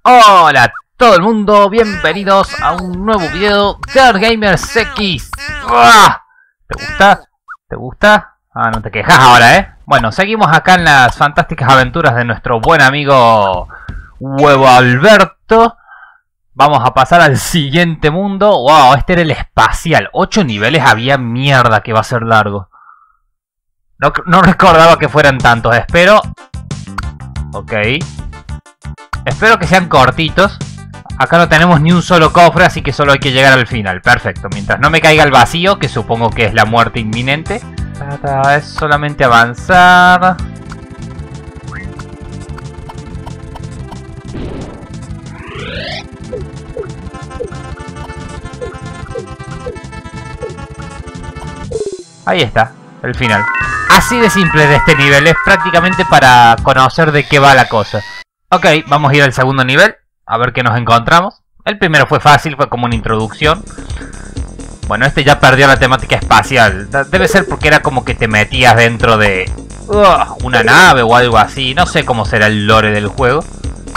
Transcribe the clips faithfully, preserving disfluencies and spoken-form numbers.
Hola a todo el mundo, bienvenidos a un nuevo video de ArtGamers X. ¡Uah! ¿Te gusta? ¿Te gusta? Ah, no te quejas ahora, ¿eh? Bueno, seguimos acá en las fantásticas aventuras de nuestro buen amigo Huevo Alberto. Vamos a pasar al siguiente mundo. Wow, este era el espacial. Ocho niveles había, mierda que va a ser largo. No, no recordaba que fueran tantos, espero. Ok. Espero que sean cortitos. Acá no tenemos ni un solo cofre, así que solo hay que llegar al final. Perfecto, mientras no me caiga el vacío, que supongo que es la muerte inminente. Es solamente avanzar. Ahí está, el final. Así de simple de este nivel, es prácticamente para conocer de qué va la cosa. Ok, vamos a ir al segundo nivel, a ver qué nos encontramos. El primero fue fácil, fue como una introducción. Bueno, este ya perdió la temática espacial. Debe ser porque era como que te metías dentro de uh, una nave o algo así. No sé cómo será el lore del juego,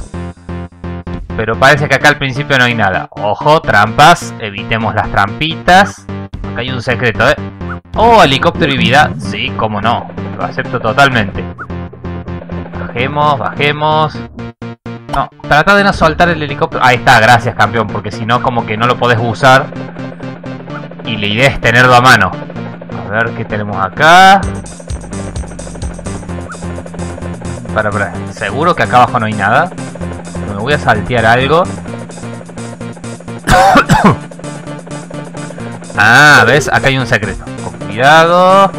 pero parece que acá al principio no hay nada. Ojo, trampas, evitemos las trampitas. Acá hay un secreto, ¿eh? Oh, helicóptero y vida. Sí, cómo no, lo acepto totalmente. Bajemos, bajemos. No, trata de no soltar el helicóptero. Ahí está, gracias campeón, porque si no como que no lo podés usar. Y la idea es tenerlo a mano. A ver qué tenemos acá. Para, para. ¿Seguro que acá abajo no hay nada? Me voy a saltear algo. Ah, ¿ves? Acá hay un secreto. Con cuidado.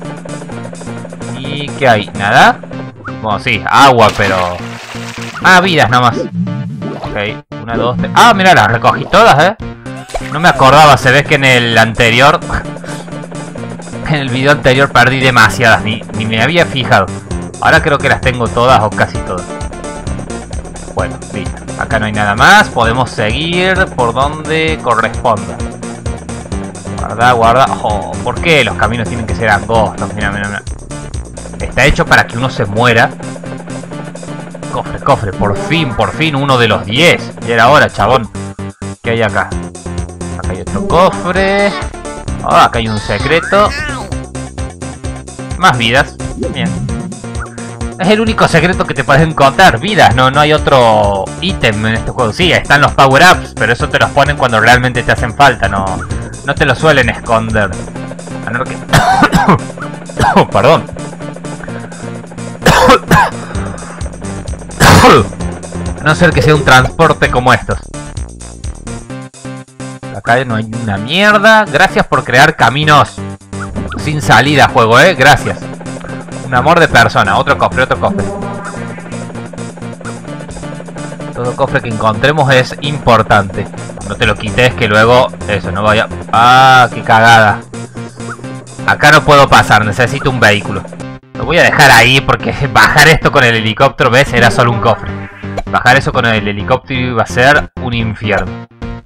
¿Y qué hay? ¿Nada? Bueno, sí, agua, pero... Ah, vidas nomás. Ok, una, dos, tres... Ah, mira, las recogí todas, ¿eh? No me acordaba, se ve que en el anterior... en el video anterior perdí demasiadas, ni, ni me había fijado. Ahora creo que las tengo todas o casi todas. Bueno, listo. Acá no hay nada más, podemos seguir por donde corresponda. Guarda, guarda... Oh, ¿por qué los caminos tienen que ser angostos? Mira, mira, mira. Está hecho para que uno se muera. Cofre, cofre, por fin, por fin, uno de los diez. Ya era hora, chabón. ¿Qué hay acá? Acá hay otro cofre. Oh, acá hay un secreto. Más vidas. Bien. Es el único secreto que te puedes encontrar. Vidas, no, no hay otro ítem en este juego. Sí, están los power-ups, pero eso te los ponen cuando realmente te hacen falta. No, no te lo suelen esconder. A no que... oh, perdón. A no ser que sea un transporte como estos. Acá no hay una mierda. Gracias por crear caminos sin salida, juego, eh. Gracias. Un amor de persona. Otro cofre, otro cofre. Todo cofre que encontremos es importante. No te lo quites, que luego eso no vaya... Ah, qué cagada. Acá no puedo pasar, necesito un vehículo. Lo voy a dejar ahí porque bajar esto con el helicóptero, ¿ves? Era solo un cofre. Bajar eso con el helicóptero iba a ser un infierno.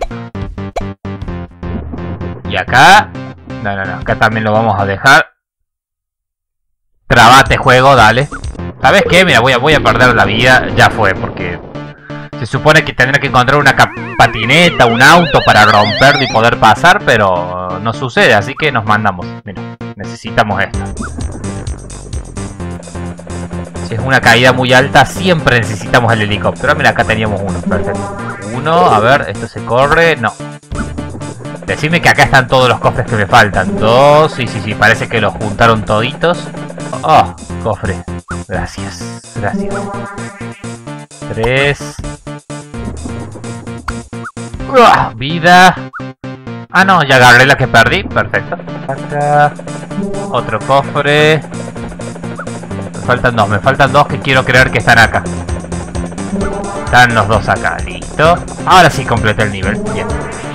Y acá... No, no, no. Acá también lo vamos a dejar. Trabate, juego, dale. ¿Sabes qué? Mira, voy a, voy a perder la vida. Ya fue, porque... Se supone que tendré que encontrar una patineta, un auto para romperlo y poder pasar, pero no sucede, así que nos mandamos. Mira, necesitamos esto. Si es una caída muy alta, siempre necesitamos el helicóptero. Mira, acá teníamos uno, perfecto. Uno, a ver, esto se corre, no. Decime que acá están todos los cofres que me faltan. Dos, sí, sí, sí, parece que los juntaron toditos. Oh, cofre. Gracias, gracias. Tres. Uh, vida. Ah, no, ya agarré la que perdí. Perfecto. Acá. Otro cofre. Me faltan dos, me faltan dos que quiero creer que están acá. Están los dos acá, listo. Ahora sí completé el nivel. Bien.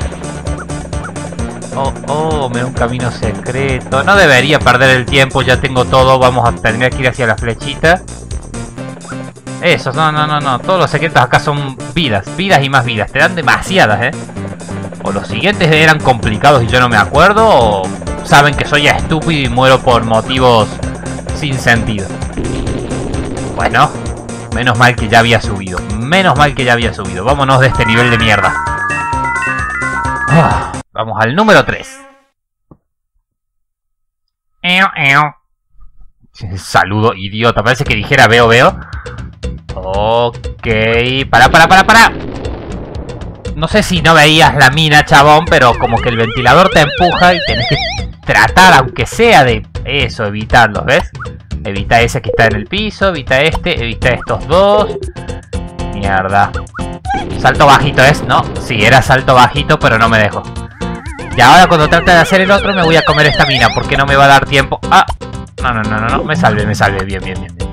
Oh, oh, me da un camino secreto. No debería perder el tiempo, ya tengo todo. Vamos a tener que ir hacia la flechita. Eso, no, no, no, no. Todos los secretos acá son vidas, vidas y más vidas. Te dan demasiadas, ¿eh? O los siguientes eran complicados y yo no me acuerdo, o saben que soy estúpido y muero por motivos sin sentido. Bueno, menos mal que ya había subido. Menos mal que ya había subido. Vámonos de este nivel de mierda. Oh, vamos al número tres. Saludo, idiota. Parece que dijera veo, veo. Ok. Para, para, para, para. No sé si no veías la mina, chabón, pero como que el ventilador te empuja y tenés que tratar, aunque sea de eso, evitarlos, ¿ves? Evita ese que está en el piso, evita este, evita estos dos. Mierda. Salto bajito es, ¿no? Sí, era salto bajito, pero no me dejo. Y ahora cuando trate de hacer el otro me voy a comer esta mina, porque no me va a dar tiempo. Ah, no, no, no, no, no, me salve, me salve, bien, bien, bien, bien.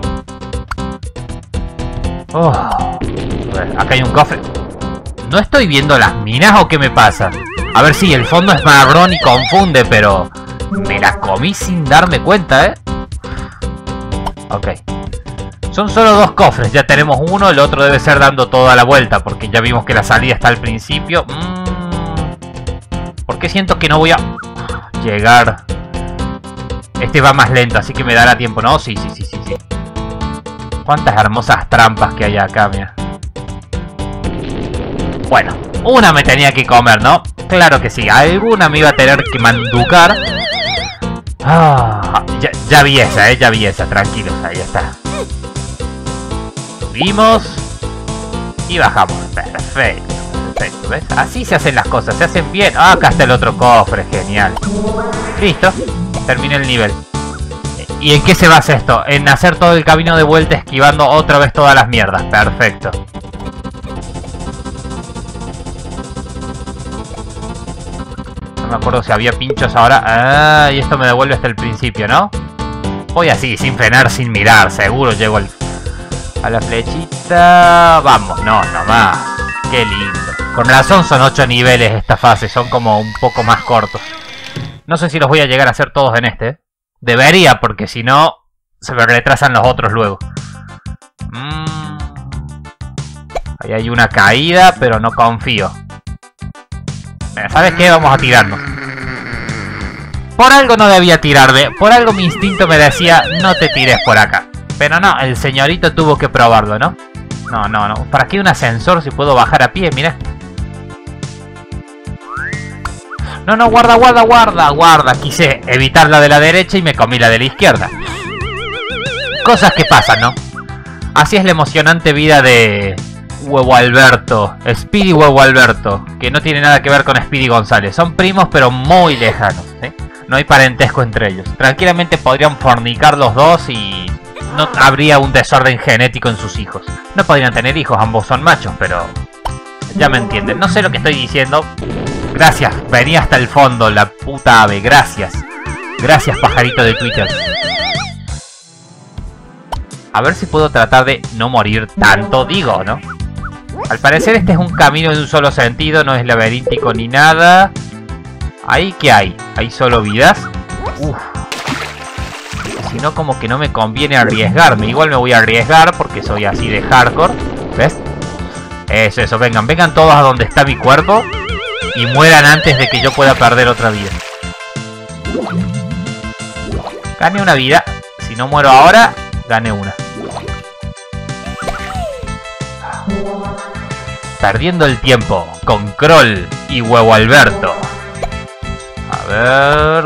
Oh. A ver, acá hay un cofre. ¿No estoy viendo las minas o qué me pasa? A ver, sí, el fondo es marrón y confunde, pero me la comí sin darme cuenta, ¿eh? Ok. Son solo dos cofres, ya tenemos uno, el otro debe ser dando toda la vuelta, porque ya vimos que la salida está al principio. Mm. ¿Por qué siento que no voy a llegar? Este va más lento, así que me dará tiempo, ¿no? Sí, sí, sí, sí, sí. Cuántas hermosas trampas que hay acá, mira. Bueno, una me tenía que comer, ¿no? Claro que sí, alguna me iba a tener que manducar. Ah, ya, ya vi esa, eh, ya vi esa, tranquilos, ahí está. Subimos y bajamos, perfecto, perfecto, ¿ves? Así se hacen las cosas, se hacen bien. Ah, acá está el otro cofre, genial. Listo, terminé el nivel. ¿Y en qué se basa esto? En hacer todo el camino de vuelta esquivando otra vez todas las mierdas, perfecto. No me acuerdo si había pinchos ahora. Ah, y esto me devuelve hasta el principio, ¿no? Voy así, sin frenar, sin mirar. Seguro llego al, a la flechita. Vamos, no, nomás. Qué lindo. Con razón son ocho niveles esta fase. Son como un poco más cortos. No sé si los voy a llegar a hacer todos en este. Debería, porque si no, se me retrasan los otros luego. Mm. Ahí hay una caída, pero no confío. ¿Sabes qué? Vamos a tirarnos. Por algo no debía tirarme. Por algo mi instinto me decía, no te tires por acá. Pero no, el señorito tuvo que probarlo, ¿no? No, no, no. ¿Para qué un ascensor si puedo bajar a pie? Mira. No, no, guarda, guarda, guarda, guarda. Quise evitar la de la derecha y me comí la de la izquierda. Cosas que pasan, ¿no? Así es la emocionante vida de Huevo Alberto, Speedy Huevo Alberto, que no tiene nada que ver con Speedy González. Son primos pero muy lejanos, ¿sí? No hay parentesco entre ellos. Tranquilamente podrían fornicar los dos y no habría un desorden genético en sus hijos. No podrían tener hijos, ambos son machos, pero ya me entienden. No sé lo que estoy diciendo. Gracias, venía hasta el fondo la puta ave, gracias. Gracias, pajarito de Twitter. A ver si puedo tratar de no morir tanto, digo, ¿no? Al parecer este es un camino de un solo sentido, no es laberíntico ni nada. ¿Ahí qué hay? ¿Hay solo vidas? Uff. Si no, como que no me conviene arriesgarme. Igual me voy a arriesgar porque soy así de hardcore. ¿Ves? Eso, eso, vengan, vengan todos a donde está mi cuerpo. Y mueran antes de que yo pueda perder otra vida. Gane una vida. Si no muero ahora, gane una. Perdiendo el tiempo con Kroll y Huevo Alberto. A ver...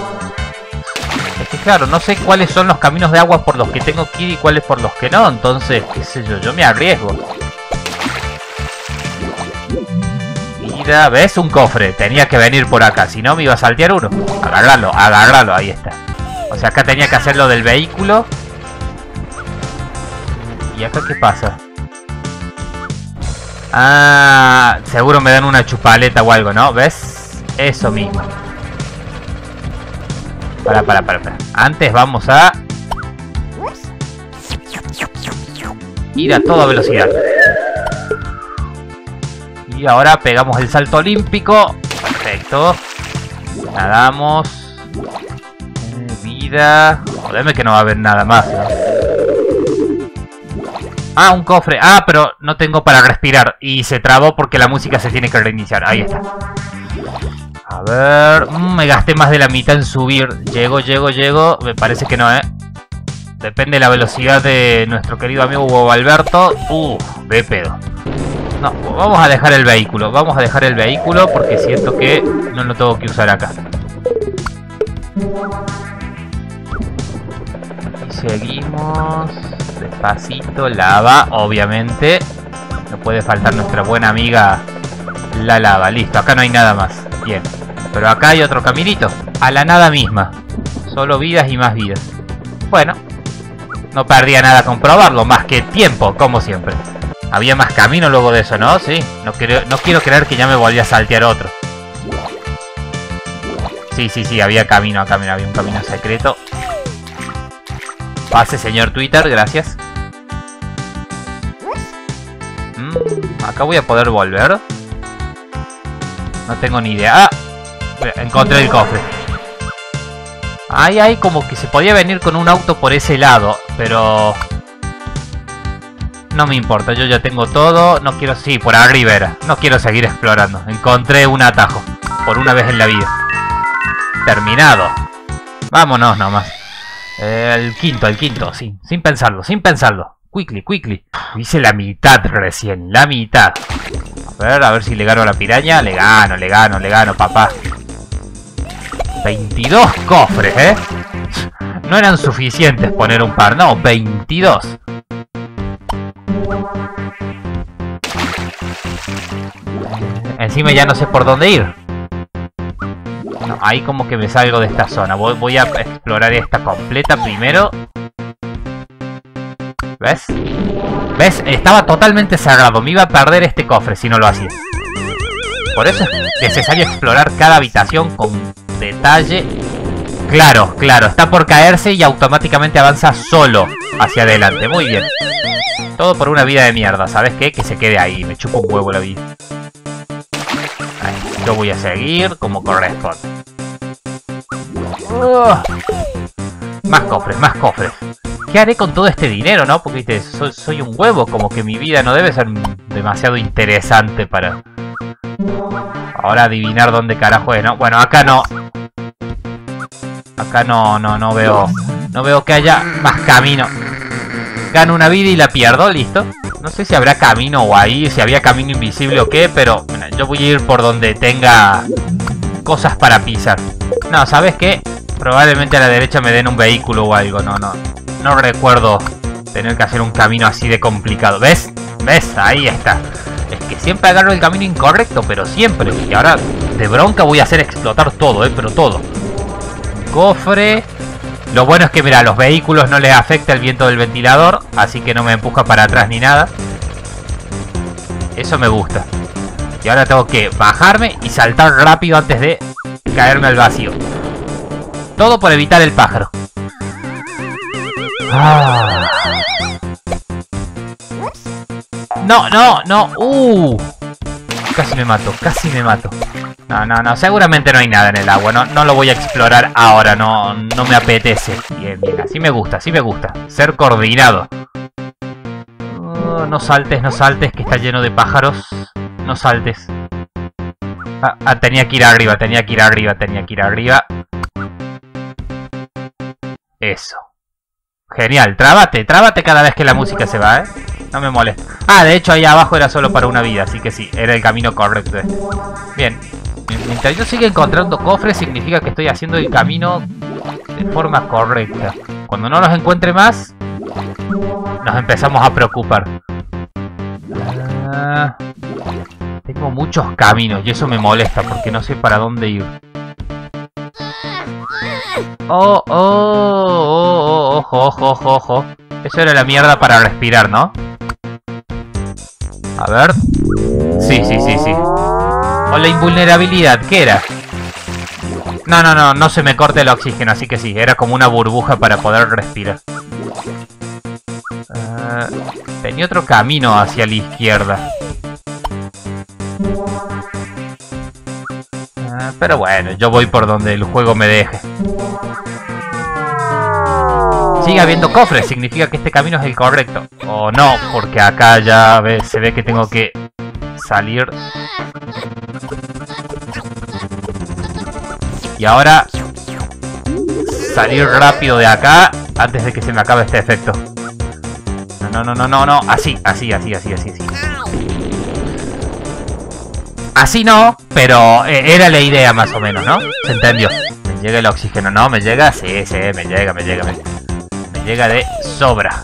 Es que claro, no sé cuáles son los caminos de agua por los que tengo que ir y cuáles por los que no. Entonces, qué sé yo, yo me arriesgo. Mira, ¿ves? Un cofre. Tenía que venir por acá, si no me iba a saltear uno. Agarrarlo, agarrarlo, ahí está. O sea, acá tenía que hacer lo del vehículo. ¿Y acá qué pasa? Ah, seguro me dan una chupaleta o algo, ¿no? ¿Ves? Eso mismo. Para, para, para, para. Antes vamos a ir a toda velocidad. Y ahora pegamos el salto olímpico. Perfecto. Nadamos. Eh, vida. Jodeme que no va a haber nada más, ¿no? Ah, un cofre. Ah, pero no tengo para respirar. Y se trabó porque la música se tiene que reiniciar. Ahí está. A ver... Mm, me gasté más de la mitad en subir. Llego, llego, llego. Me parece que no, ¿eh? Depende de la velocidad de nuestro querido amigo Hugo Alberto. Uff, de pedo. No, vamos a dejar el vehículo. Vamos a dejar el vehículo porque siento que no lo tengo que usar acá. Aquí seguimos. Despacito. Lava, obviamente. No puede faltar nuestra buena amiga la lava. Listo, acá no hay nada más. Bien. Pero acá hay otro caminito. A la nada misma. Solo vidas y más vidas. Bueno. No perdía nada comprobarlo. Más que tiempo, como siempre. Había más camino luego de eso, ¿no? Sí. No quiero, no quiero creer que ya me volví a saltear otro. Sí, sí, sí. Había camino acá. Mira, había un camino secreto. Pase, señor Twitter. Gracias. Mm, acá voy a poder volver. No tengo ni idea. ¡Ah! Encontré el cofre. Ahí hay como que se podía venir con un auto por ese lado. Pero... no me importa, yo ya tengo todo. No quiero... sí, por arriba era. No quiero seguir explorando. Encontré un atajo. Por una vez en la vida. Terminado. Vámonos nomás. Eh, el quinto, el quinto, sí. Sin pensarlo, sin pensarlo. Quickly, quickly. Hice la mitad recién, la mitad. A ver, a ver si le gano a la piraña. Le gano, le gano, le gano, papá. veintidós cofres, ¿eh? No eran suficientes poner un par, no, veintidós. Encima ya no sé por dónde ir. No, ahí como que me salgo de esta zona. Voy, voy a explorar esta completa primero. ¿Ves? ¿Ves? Estaba totalmente cerrado. Me iba a perder este cofre si no lo hacía. Por eso es necesario explorar cada habitación con detalle. Claro, claro. Está por caerse y automáticamente avanza solo hacia adelante. Muy bien. Todo por una vida de mierda. ¿Sabes qué? Que se quede ahí. Me chupa un huevo la vida. Ahí, yo voy a seguir como corresponde. Uh, más cofres, más cofres. ¿Qué haré con todo este dinero, no? Porque viste, soy, soy un huevo. Como que mi vida no debe ser demasiado interesante para... ahora adivinar dónde carajo es, ¿no? Bueno, acá no. Acá no, no, no veo... no veo que haya más camino. Gano una vida y la pierdo, listo. No sé si habrá camino o ahí, si había camino invisible o qué, pero bueno, yo voy a ir por donde tenga cosas para pisar. No, ¿sabes qué? Probablemente a la derecha me den un vehículo o algo, no, no. No recuerdo tener que hacer un camino así de complicado. ¿Ves? ¿Ves? Ahí está. Es que siempre agarro el camino incorrecto, pero siempre. Y ahora de bronca voy a hacer explotar todo, ¿eh? Pero todo. Cofre. Lo bueno es que, mira, a los vehículos no les afecta el viento del ventilador, así que no me empuja para atrás ni nada. Eso me gusta. Y ahora tengo que bajarme y saltar rápido antes de caerme al vacío. Todo por evitar el pájaro. Ah. No, no, no. Uh. Casi me mato, casi me mato. No, no, no. Seguramente no hay nada en el agua. No, no lo voy a explorar ahora. No, no me apetece. Bien, bien. Así me gusta, así me gusta. Ser coordinado. Uh, no saltes, no saltes, que está lleno de pájaros. No saltes. Ah, ah, tenía que ir arriba, tenía que ir arriba, tenía que ir arriba. Eso. Genial, trábate, trábate cada vez que la música se va, ¿eh? No me molesta. Ah, de hecho ahí abajo era solo para una vida, así que sí, era el camino correcto este. Bien. Mientras yo siga encontrando cofres, significa que estoy haciendo el camino de forma correcta. Cuando no los encuentre más, nos empezamos a preocupar. Ah, tengo muchos caminos y eso me molesta porque no sé para dónde ir. Oh, oh, oh, oh, ojo, ojo, ojo, ojo. Eso era la mierda para respirar, ¿no? A ver. Sí, sí, sí, sí. O la invulnerabilidad, ¿qué era? No, no, no, no se me corta el oxígeno, así que sí, era como una burbuja para poder respirar. Uh, tenía otro camino hacia la izquierda. Uh, pero bueno, yo voy por donde el juego me deje. Sigue habiendo cofres, significa que este camino es el correcto. O no, porque acá ya ve, se ve que tengo que salir. Y ahora salir rápido de acá Antes de que se me acabe este efecto. No, no, no, no, no. Así, así, así, así, así, así. Así no, pero eh, era la idea más o menos, ¿no? ¿Se entendió? ¿Me llega el oxígeno? ¿No? ¿Me llega? Sí, sí, me llega, me llega, me llega. Me llega de sobra.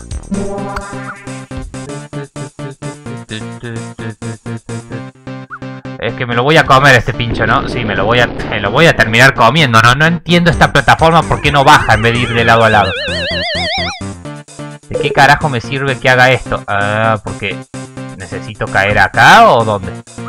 Es que me lo voy a comer este pincho, ¿no? Sí, me lo voy a, me lo voy a terminar comiendo, ¿no? No entiendo esta plataforma por qué no baja en vez de ir de lado a lado. ¿De qué carajo me sirve que haga esto? Ah, porque necesito caer acá o dónde.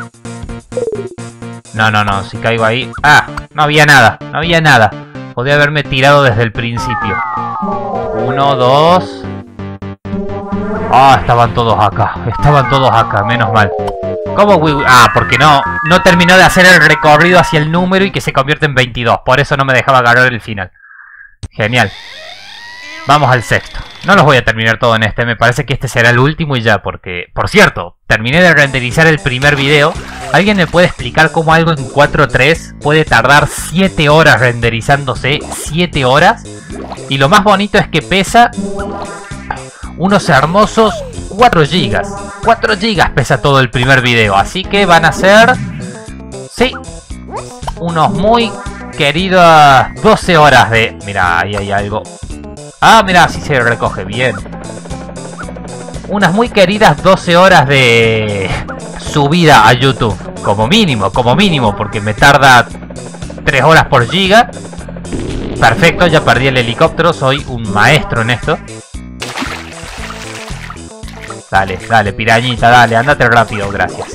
No, no, no, si caigo ahí... Ah, no había nada, no había nada. Podría haberme tirado desde el principio. Uno, dos... Ah, estaban todos acá, estaban todos acá, menos mal. ¿Cómo? Ah, porque no, no terminó de hacer el recorrido hacia el número y que se convierte en veintidós. Por eso no me dejaba agarrar el final. Genial. Vamos al sexto. No los voy a terminar todo en este, me parece que este será el último y ya, porque... Por cierto, terminé de renderizar el primer video. ¿Alguien me puede explicar cómo algo en cuatro tres puede tardar siete horas renderizándose? ¿siete horas? Y lo más bonito es que pesa unos hermosos cuatro gigas. cuatro gigas pesa todo el primer video, así que van a ser... Sí, unos muy queridas doce horas de... Mira, ahí hay algo... Ah, mira, así se recoge, bien. Unas muy queridas doce horas de subida a YouTube. Como mínimo, como mínimo, porque me tarda tres horas por giga. Perfecto, ya perdí el helicóptero, soy un maestro en esto. Dale, dale, pirañita, dale, andate rápido, gracias.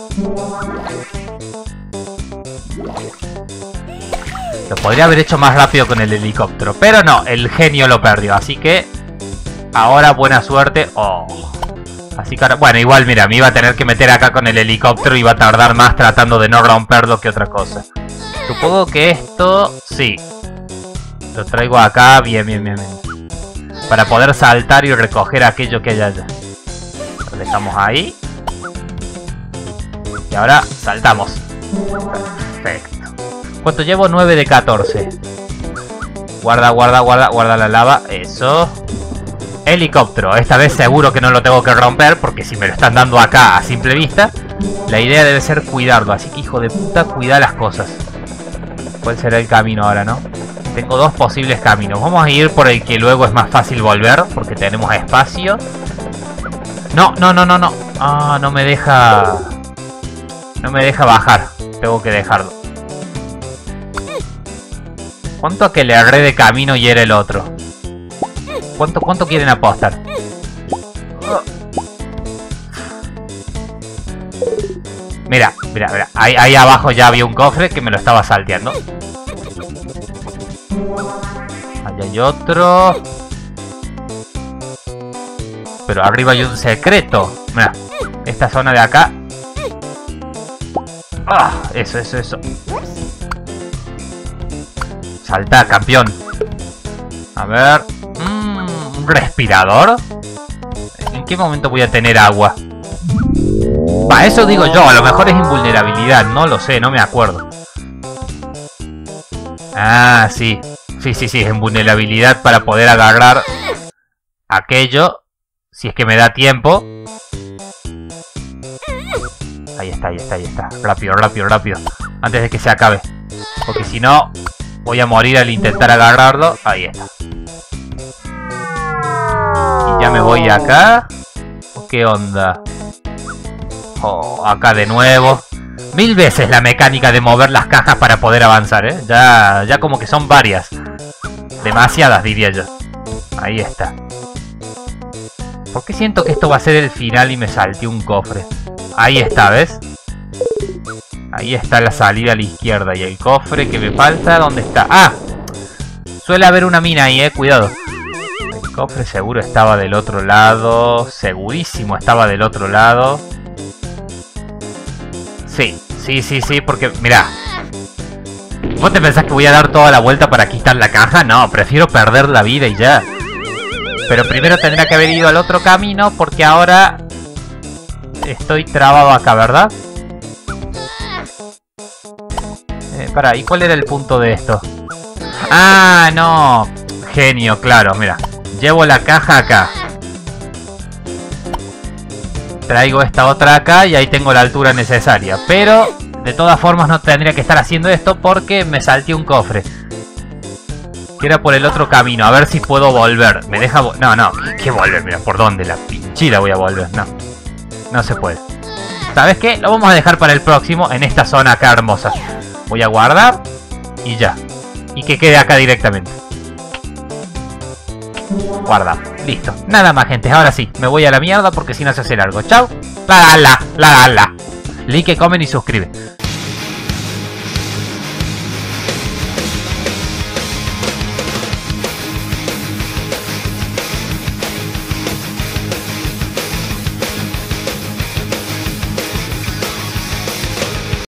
Lo podría haber hecho más rápido con el helicóptero, pero no, el genio lo perdió, así que... Ahora buena suerte. Oh. Así que ahora... Bueno, igual, mira, me iba a tener que meter acá con el helicóptero y iba a tardar más tratando de no romperlo que otra cosa. Supongo que esto... Sí. Lo traigo acá, bien, bien, bien, bien. Para poder saltar y recoger aquello que hay allá. Lo dejamos ahí. Y ahora saltamos. Perfecto. ¿Cuánto llevo? nueve de catorce. Guarda, guarda, guarda, guarda la lava. Eso. Helicóptero. Esta vez seguro que no lo tengo que romper, porque si me lo están dando acá a simple vista, la idea debe ser cuidarlo. Así que, hijo de puta, cuida las cosas. ¿Cuál será el camino ahora, no? Tengo dos posibles caminos. Vamos a ir por el que luego es más fácil volver, porque tenemos espacio. No, no, no, no, no. Ah, no me deja... No me deja bajar. Tengo que dejarlo. ¿Cuánto a que le agarré de camino y era el otro? ¿Cuánto, cuánto quieren apostar? Mira, mira, mira. Ahí, ahí abajo ya había un cofre que me lo estaba salteando. Allá hay otro. Pero arriba hay un secreto. Mira, esta zona de acá. Ah, eso, eso, eso. Salta, campeón. A ver. Mm, ¿un respirador? ¿En qué momento voy a tener agua? Va, eso digo yo. A lo mejor es invulnerabilidad. No lo sé, no me acuerdo. Ah, sí. Sí, sí, sí. Es invulnerabilidad para poder agarrar aquello. Si es que me da tiempo. Ahí está, ahí está, ahí está. Rápido, rápido, rápido. Antes de que se acabe. Porque si no... Voy a morir al intentar agarrarlo. Ahí está. Y ya me voy acá. ¿Qué onda? Oh, acá de nuevo. Mil veces la mecánica de mover las cajas para poder avanzar, ¿eh? Ya, ya como que son varias. Demasiadas, diría yo. Ahí está. ¿Por qué siento que esto va a ser el final y me salté un cofre? Ahí está, ¿ves? Ahí está la salida a la izquierda. Y el cofre que me falta, ¿dónde está? ¡Ah! Suele haber una mina ahí, eh. Cuidado. El cofre seguro estaba del otro lado. Segurísimo estaba del otro lado. Sí, sí, sí, sí. Porque, mirá. ¿Vos te pensás que voy a dar toda la vuelta para quitar la caja? No, prefiero perder la vida y ya. Pero primero tendría que haber ido al otro camino. Porque ahora... Estoy trabado acá, ¿verdad? Pará, ¿y cuál era el punto de esto? ¡Ah, no! Genio, claro, mira. Llevo la caja acá. Traigo esta otra acá y ahí tengo la altura necesaria. Pero de todas formas no tendría que estar haciendo esto porque me salté un cofre. Que era por el otro camino. A ver si puedo volver. Me deja... Vo no, no. ¿Qué volver? Mira, ¿por dónde? La pinchila voy a volver. No. No se puede. ¿Sabes qué? Lo vamos a dejar para el próximo en esta zona acá hermosa. Voy a guardar. Y ya. Y que quede acá directamente. Guarda. Listo. Nada más, gente. Ahora sí. Me voy a la mierda porque si no se hace largo. Chao. La la la. La la la. Like, comen y suscribe.